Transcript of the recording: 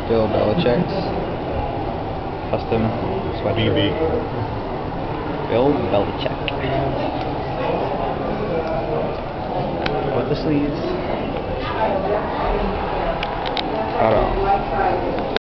Bilichecks. Custom sweatshirt. BB. Bilichick. With the sleeves. Cut off.